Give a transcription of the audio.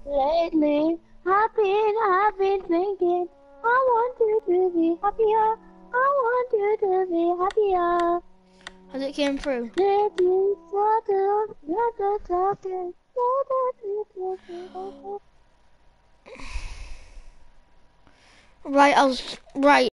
Lately, I've been thinking, I want you to be happier. I want you to be happier. Has it came through? Let me settle, let us talk. Right, right.